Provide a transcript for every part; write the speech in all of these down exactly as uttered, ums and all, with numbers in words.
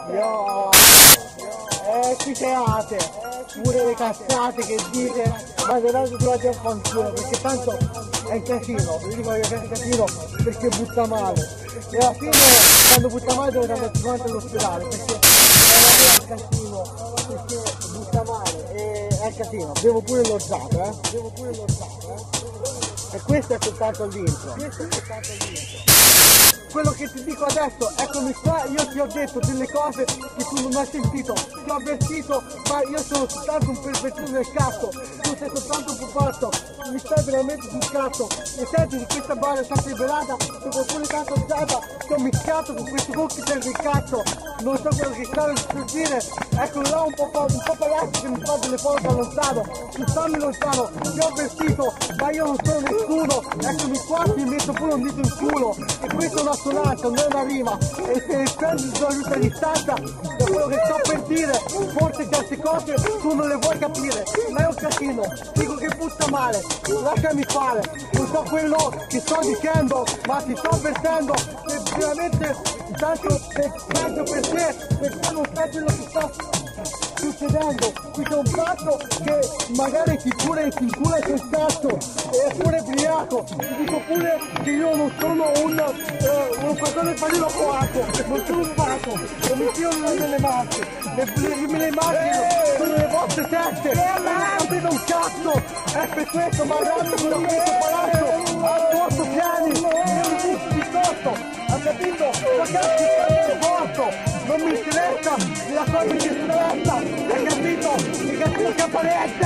Io... Eh, qui create pure le cazzate che dite, ma veramente trovate a fanculo, perché tanto è un casino, vi dico che è un casino perché butta male. E alla fine quando butta male deve andare tutti quanti all'ospedale, perché è un casino, perché butta male, e è un casino. Bevo pure l'orzato, eh? Bevo pure l'orzato, eh? E questo è soltanto l'intro. Questo è soltanto l'intro. Quello che ti dico adesso, eccomi qua, io ti ho detto delle cose che tu non hai sentito, ti ho avvertito, ma io sono soltanto un pervertito del cazzo, tu sei soltanto un pupazzo, mi stai veramente sul cazzo, e senti di questa barra è stata rivelata, sono pure tanto alzata, ti ho mischiato con questo cocktail del cazzo, non so quello che stavo per dire, eccolo là un po' un po' palazzo che mi fa delle foto da lontano, tu stammi lontano, ti ho avvertito, ma io non sono nessuno, eccomi qua, ti metto pure un dito in culo, e questo è una sonata, non è una rima, e se prendi la giusta distanza da quello che sto per dire, forse certe cose tu non le vuoi capire, ma è un casino, dico che butta male, lasciami fare, non so quello che sto dicendo, ma ti sto avvertendo, se veramente tanto è peggio per te, perché non sai quello che sta succedendo, qui c'è un fatto che magari ti pure ti incula il cazzo, è pure ubriaco, ti dico pure che io non sono un eh, un qualcosa di panino poaco, non sono un pato, non mi fio nelle macchine, le, le, le macchine sono le vostre teste, non ho capito un cazzo, è per questo mandandomi da questo palazzo a otto piani, io mi butto di sotto, ha capito? Ragazzi, è morto! Non mi interessa la cosa che mi interessa, hai capito? Mi cazzo capanetta!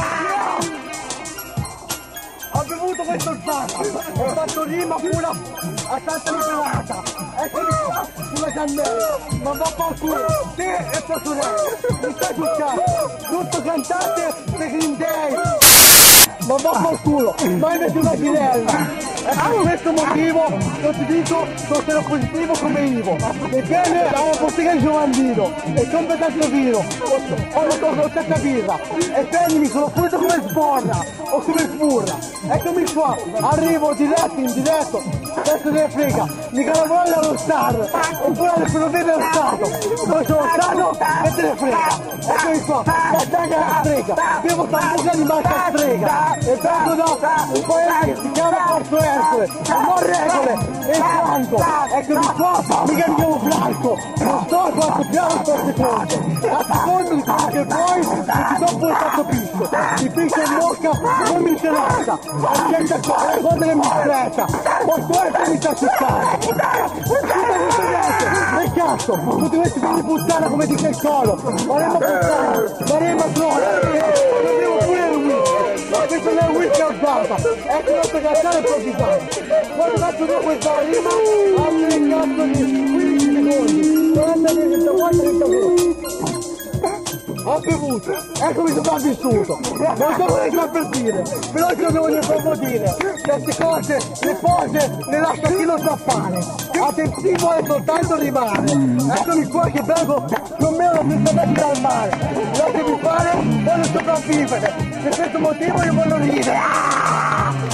Ho bevuto questo orzato, ho fatto rima pure a tanta liberata, eccomi qua sulla cannella, ma va po' culo, te e tua sorella, mi stai sul cazzo, tutto cantate per Green Day, ma va po' culo, mai metti una ginella! E per questo motivo non ti dico sono positivo come Ivo, ebbene la bottega di Giovandino e completamente vino, ho la cosa ottanta birra e prendimi sono pulito come Sborra o come Furra, eccomi qua, arrivo diretto in diretto, adesso ne frega, mica la voglia allo Star, oppure alle ferrovie dello Stato, poi sono Stato e te ne frega, eccomi qua, la taglia la strega, bevo sambuca di marca strega e prendo da un paese che si chiama Porto Ercole, non regole, e franco, eccomi qua, mica mi chiamo Franco, non so quanto piano sto secondo, a secondo di quello che vuoi, e ti do pure tanto picco, ti picco in bocca, non mi interessa, è gente qua, è cosa che mi stressa, Porto Ercole mi sta aspettando, tutta questa gente, e cazzo, tutti questi figli di puttana come dice il colo, Maremma puttana, Maremma troia, dobbiamo pure il whisky, ma questo non è un whisky alzata, ecco la tua cazzata improvvisata, quando faccio io questa rima, altri cazzo di quindici secondi, quaranta trenta secondi, ho bevuto, eccomi sopravvissuto, non so cosa sta per dire, però io devo dire proprio dire, queste cose, le pose, le lascio a chi lo sa fare, attenzivo è soltanto rimane, eccomi qua che bevo con me una sensazione dal mare, lasciami fare, voglio sopravvivere, per questo motivo io voglio ridere.